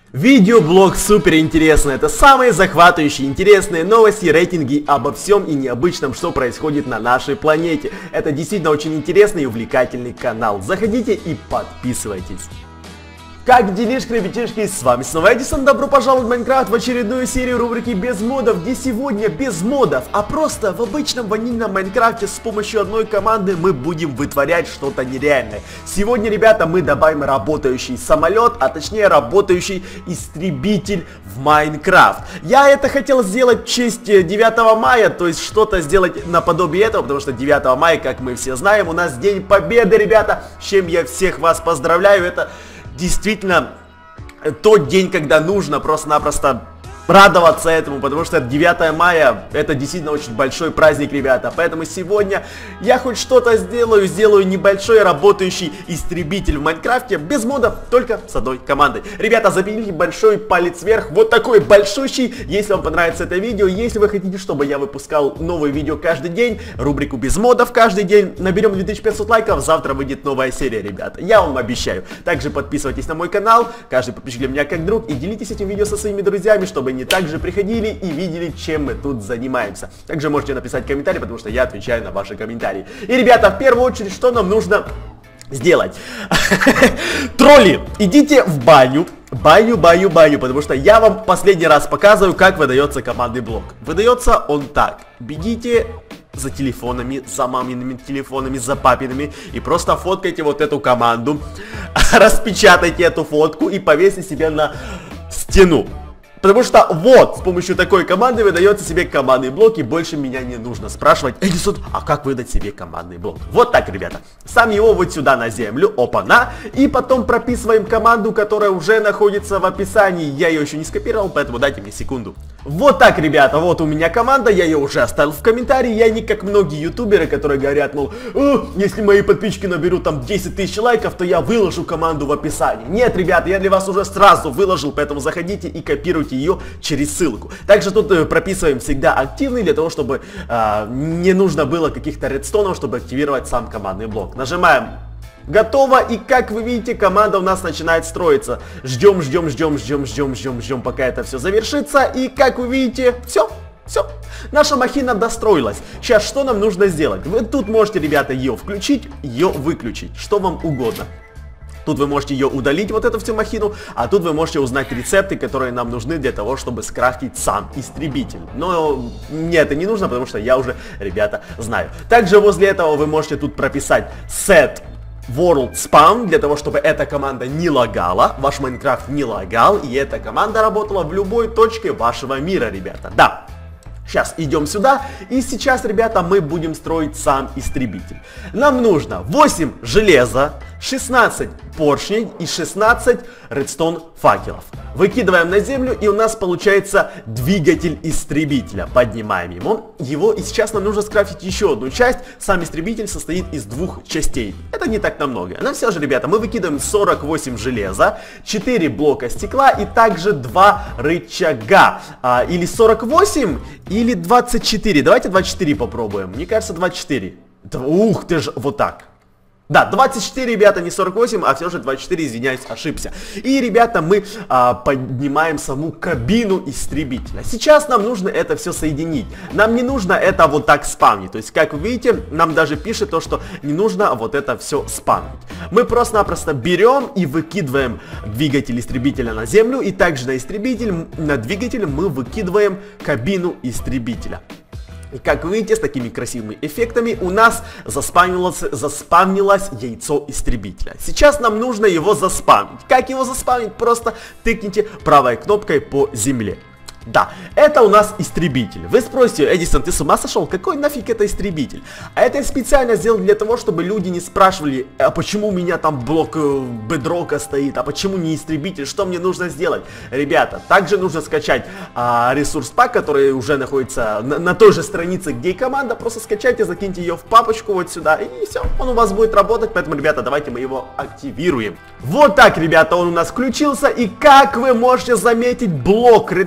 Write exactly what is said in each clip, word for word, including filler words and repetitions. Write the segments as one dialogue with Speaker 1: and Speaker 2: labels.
Speaker 1: Видеоблог супер интересный. Это самые захватывающие, интересные новости, рейтинги обо всем и необычном, что происходит на нашей планете. Это действительно очень интересный и увлекательный канал. Заходите и подписывайтесь. Как делишки, ребятишки, с вами снова Эдисон, добро пожаловать в Майнкрафт, в очередную серию рубрики без модов, где сегодня без модов, а просто в обычном ванильном Майнкрафте с помощью одной команды мы будем вытворять что-то нереальное. Сегодня, ребята, мы добавим работающий самолет, а точнее работающий истребитель в Майнкрафт. Я это хотел сделать в честь девятого мая, то есть что-то сделать наподобие этого, потому что девятого мая, как мы все знаем, у нас День Победы, ребята, с чем я всех вас поздравляю. Это действительно тот день, когда нужно просто-напросто радоваться этому, потому что девятое мая это действительно очень большой праздник, ребята. Поэтому сегодня я хоть что-то сделаю, сделаю небольшой работающий истребитель в Майнкрафте, без модов, только с одной командой. Ребята, запилите большой палец вверх, вот такой большущий, если вам понравится это видео. Если вы хотите, чтобы я выпускал новые видео каждый день, рубрику без модов каждый день, наберем две тысячи пятьсот лайков, завтра выйдет новая серия, ребята. Я вам обещаю. Также подписывайтесь на мой канал, каждый подписчик для меня как друг, и делитесь этим видео со своими друзьями, чтобы они также приходили и видели, чем мы тут занимаемся. Также можете написать комментарий, потому что я отвечаю на ваши комментарии. И, ребята, в первую очередь, что нам нужно сделать? Тролли, идите в баню. Баню, баню, баню, потому что я вам последний раз показываю, как выдается командный блок. Выдается он так. Бегите за телефонами, за мамиными телефонами, за папиными и просто фоткайте вот эту команду. Распечатайте эту фотку и повесьте себе на стену. Потому что вот, с помощью такой команды выдается себе командный блок, и больше меня не нужно спрашивать: Эдисон, а как выдать себе командный блок? Вот так, ребята. Сам его вот сюда на землю, опа-на, и потом прописываем команду, которая уже находится в описании. Я ее еще не скопировал, поэтому дайте мне секунду. Вот так, ребята, вот у меня команда, я ее уже оставил в комментарии. Я не как многие ютуберы, которые говорят, мол, если мои подписчики наберут там десять тысяч лайков, то я выложу команду в описании. Нет, ребята, я для вас уже сразу выложил, поэтому заходите и копируйте ее через ссылку. Также тут э, прописываем всегда активный, для того, чтобы э, не нужно было каких-то редстонов, чтобы активировать сам командный блок. Нажимаем готово, и как вы видите, команда у нас начинает строиться. Ждем, ждем, ждем, ждем, ждем, ждем, ждем, пока это все завершится. И как вы видите, все. Все, наша махина достроилась. Сейчас что нам нужно сделать? Вы тут можете, ребята, ее включить, ее выключить, что вам угодно. Тут вы можете ее удалить, вот эту всю махину, а тут вы можете узнать рецепты, которые нам нужны для того, чтобы скрафтить сам истребитель. Но мне это не нужно, потому что я уже, ребята, знаю. Также возле этого вы можете тут прописать set world spawn, для того, чтобы эта команда не лагала, ваш Майнкрафт не лагал, и эта команда работала в любой точке вашего мира, ребята. Да. Сейчас идем сюда, и сейчас, ребята, мы будем строить сам истребитель. Нам нужно восемь железа, шестнадцать поршней и шестнадцать редстон факелов. Выкидываем на землю, и у нас получается двигатель истребителя. Поднимаем его, его, и сейчас нам нужно скрафтить еще одну часть. Сам истребитель состоит из двух частей. Это не так намного. Но все же, ребята, мы выкидываем сорок восемь железа, четыре блока стекла и также два рычага. А, или сорок восемь, или двадцать четыре. Давайте двадцать четыре попробуем. Мне кажется, двадцать четыре. Ух ты ж, вот так. Да, двадцать четыре, ребята, не сорок восемь, а все же двадцать четыре, извиняюсь, ошибся. И, ребята, мы а, поднимаем саму кабину истребителя. Сейчас нам нужно это все соединить. Нам не нужно это вот так спамнить. То есть, как вы видите, нам даже пишет то, что не нужно вот это все спамнить. Мы просто-напросто берем и выкидываем двигатель истребителя на землю. И также на истребитель, на двигатель мы выкидываем кабину истребителя. И как вы видите, с такими красивыми эффектами у нас заспавнилось, заспавнилось яйцо истребителя. Сейчас нам нужно его заспавнить. Как его заспавнить? Просто тыкните правой кнопкой по земле. Да, это у нас истребитель. Вы спросите: Эдисон, ты с ума сошел? Какой нафиг это истребитель? А это я специально сделал для того, чтобы люди не спрашивали: а почему у меня там блок э, бедрока стоит, а почему не истребитель, что мне нужно сделать? Ребята, также нужно скачать а, ресурс пак, который уже находится на, на той же странице, где и команда. Просто скачайте, закиньте ее в папочку вот сюда, и все, он у вас будет работать. Поэтому, ребята, давайте мы его активируем. Вот так, ребята, он у нас включился, и как вы можете заметить, блок редстоуна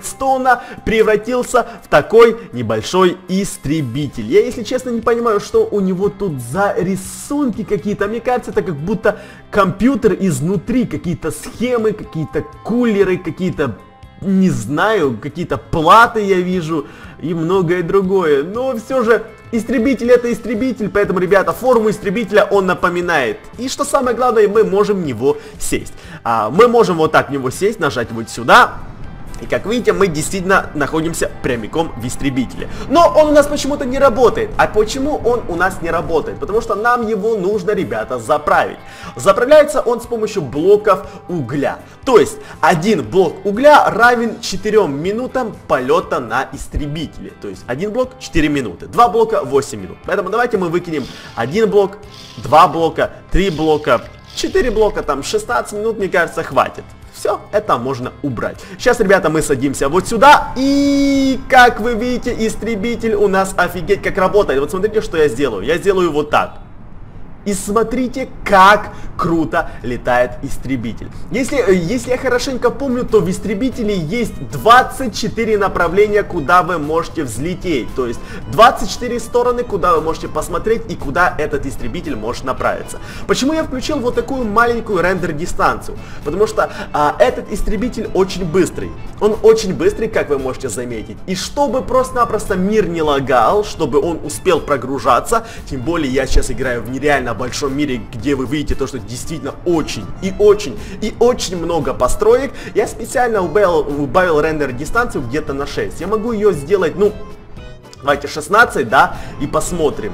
Speaker 1: внезапно превратился в такой небольшой истребитель. Я, если честно, не понимаю, что у него тут за рисунки какие-то. Мне кажется, это как будто компьютер изнутри, какие-то схемы, какие-то кулеры, какие-то, не знаю, какие-то платы я вижу и многое другое. Но все же истребитель это истребитель, поэтому, ребята, форму истребителя он напоминает. И что самое главное, мы можем в него сесть. А, мы можем вот так в него сесть, нажать вот сюда. И как видите, мы действительно находимся прямиком в истребителе. Но он у нас почему-то не работает. А почему он у нас не работает? Потому что нам его нужно, ребята, заправить. Заправляется он с помощью блоков угля. То есть, один блок угля равен четырем минутам полета на истребителе. То есть, один блок четыре минуты. Два блока восемь минут. Поэтому давайте мы выкинем один блок, два блока, три блока, четыре блока, там шестнадцать минут, мне кажется, хватит. Все, это можно убрать. Сейчас, ребята, мы садимся вот сюда. И, как вы видите, истребитель у нас офигеть как работает. Вот смотрите, что я сделаю. Я сделаю вот так. И смотрите, как круто летает истребитель. Если, если я хорошенько помню, то в истребителе есть двадцать четыре направления, куда вы можете взлететь. То есть двадцать четыре стороны, куда вы можете посмотреть и куда этот истребитель может направиться. Почему я включил вот такую маленькую рендер-дистанцию? Потому что а, этот истребитель очень быстрый. Он очень быстрый, как вы можете заметить. И чтобы просто-напросто мир не лагал, чтобы он успел прогружаться, тем более я сейчас играю в нереально большом мире, где вы видите то, что действительно очень и очень и очень много построек, я специально убавил, убавил рендер дистанцию где-то на шесть. Я могу ее сделать, ну, давайте шестнадцать, да, и посмотрим.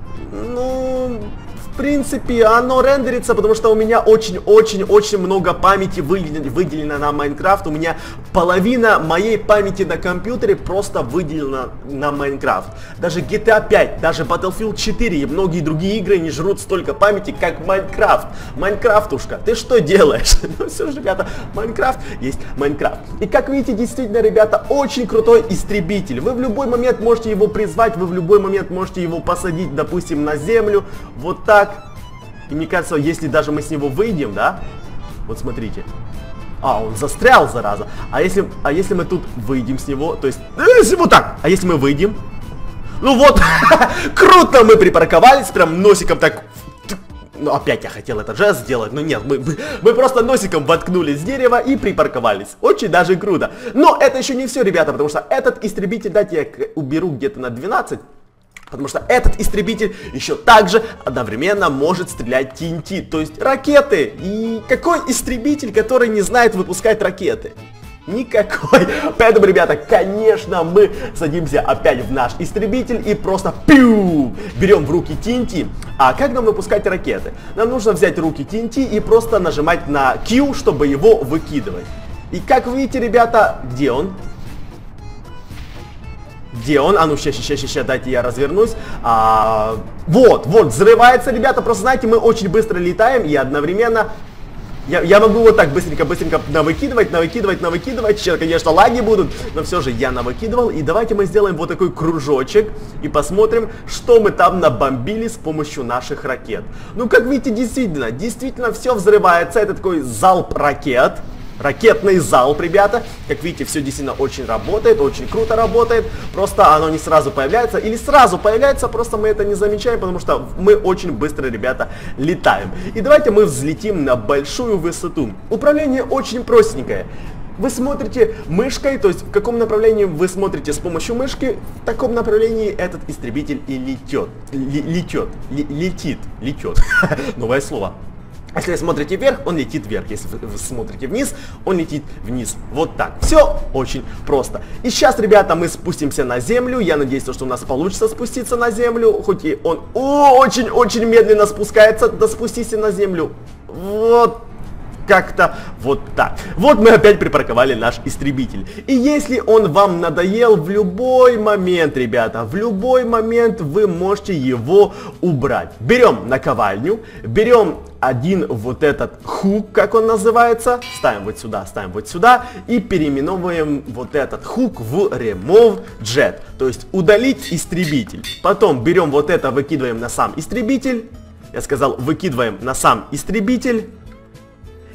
Speaker 1: Ну, в принципе, оно рендерится, потому что у меня очень-очень-очень много памяти выделено, выделено на Майнкрафт. У меня половина моей памяти на компьютере просто выделена на Майнкрафт. Даже джи ти эй пять, даже Battlefield четыре и многие другие игры не жрут столько памяти, как Майнкрафт. Майнкрафтушка, ты что делаешь? Ну все же, ребята, Майнкрафт есть Майнкрафт. И как видите, действительно, ребята, очень крутой истребитель. Вы в любой момент можете его призвать, вы в любой момент можете его посадить, допустим, на землю. Вот так. И мне кажется, если даже мы с него выйдем, да, вот смотрите. А, он застрял, зараза. А если, а если мы тут выйдем с него, то есть, если вот так, а если мы выйдем? Ну вот, круто мы припарковались, прям носиком так. Ну, опять я хотел этот жест сделать, но нет, мы, мы, мы просто носиком воткнулись в дерево и припарковались. Очень даже круто. Но это еще не все, ребята, потому что этот истребитель, дайте я уберу где-то на двенадцать. Потому что этот истребитель еще также одновременно может стрелять ти эн ти, то есть ракеты. И какой истребитель, который не знает выпускать ракеты? Никакой. Поэтому, ребята, конечно, мы садимся опять в наш истребитель и просто пиу, берем в руки ти эн ти. А как нам выпускать ракеты? Нам нужно взять руки ти эн ти и просто нажимать на Q, чтобы его выкидывать. И как вы видите, ребята, где он? Где он? А ну, сейчас, сейчас, сейчас, дайте я развернусь. А, вот, вот, взрывается, ребята. Просто, знаете, мы очень быстро летаем и одновременно... Я, я могу вот так быстренько-быстренько навыкидывать, навыкидывать, навыкидывать. Сейчас, конечно, лаги будут, но все же я навыкидывал. И давайте мы сделаем вот такой кружочек и посмотрим, что мы там набомбили с помощью наших ракет. Ну, как видите, действительно, действительно все взрывается. Это такой залп ракет. Ракетный залп, ребята. Как видите, все действительно очень работает, очень круто работает. Просто оно не сразу появляется. Или сразу появляется, просто мы это не замечаем, потому что мы очень быстро, ребята, летаем. И давайте мы взлетим на большую высоту. Управление очень простенькое. Вы смотрите мышкой, то есть в каком направлении вы смотрите с помощью мышки, в таком направлении этот истребитель и летет. Летет. Летит. Летет. Новое слово. Если вы смотрите вверх, он летит вверх. Если вы смотрите вниз, он летит вниз. Вот так. Все очень просто. И сейчас, ребята, мы спустимся на землю. Я надеюсь, что у нас получится спуститься на землю. Хоть и он очень-очень медленно спускается. Да спустись на землю. Вот. Как-то вот так. Вот мы опять припарковали наш истребитель. И если он вам надоел, в любой момент, ребята, в любой момент вы можете его убрать. Берем наковальню, берем один вот этот хук, как он называется, ставим вот сюда, ставим вот сюда и переименовываем вот этот хук в remove jet, то есть удалить истребитель. Потом берем вот это, выкидываем на сам истребитель. Я сказал, выкидываем на сам истребитель.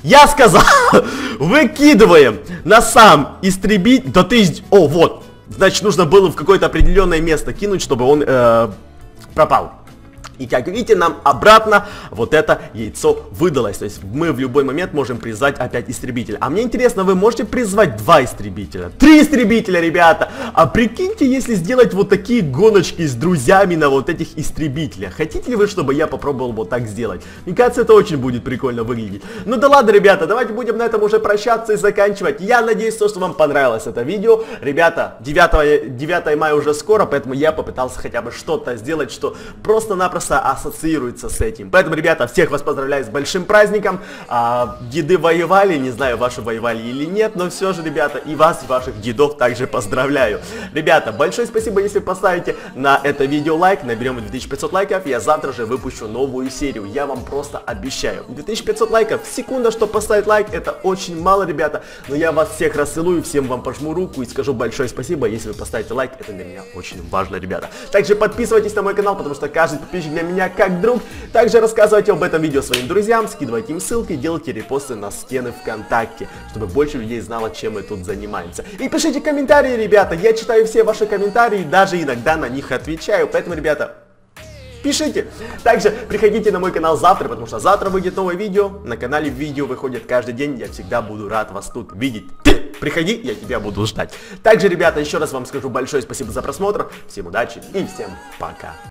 Speaker 1: Я сказал, выкидываем на сам истребитель. Да ты... О, вот. Значит, нужно было в какое-то определенное место кинуть, чтобы он э, пропал. И как видите, нам обратно вот это яйцо выдалось. То есть мы в любой момент можем призвать опять истребителя. А мне интересно, вы можете призвать два истребителя? Три истребителя, ребята! А прикиньте, если сделать вот такие гоночки с друзьями на вот этих истребителях. Хотите ли вы, чтобы я попробовал вот так сделать? Мне кажется, это очень будет прикольно выглядеть. Ну да ладно, ребята, давайте будем на этом уже прощаться и заканчивать. Я надеюсь, что вам понравилось это видео. Ребята, девятое мая уже скоро, поэтому я попытался хотя бы что-то сделать, что просто-напросто ассоциируется с этим. Поэтому, ребята, всех вас поздравляю с большим праздником. А, деды воевали, не знаю, ваши воевали или нет, но все же, ребята, и вас, и ваших дедов также поздравляю. Ребята, большое спасибо, если поставите на это видео лайк. Наберем две тысячи пятьсот лайков, я завтра же выпущу новую серию. Я вам просто обещаю. две тысячи пятьсот лайков, секунда, чтобы поставить лайк, это очень мало, ребята. Но я вас всех расцелую, всем вам пожму руку и скажу большое спасибо, если вы поставите лайк. Это для меня очень важно, ребята. Также подписывайтесь на мой канал, потому что каждый подписчик для меня как друг. Также рассказывайте об этом видео своим друзьям, скидывайте им ссылки, делайте репосты на стены ВКонтакте, чтобы больше людей знало, чем мы тут занимаемся. И пишите комментарии, ребята, я читаю все ваши комментарии, даже иногда на них отвечаю, поэтому, ребята, пишите. Также приходите на мой канал завтра, потому что завтра выйдет новое видео. На канале видео выходит каждый день, я всегда буду рад вас тут видеть. Приходи, я тебя буду ждать. Также, ребята, еще раз вам скажу большое спасибо за просмотр. Всем удачи и всем пока.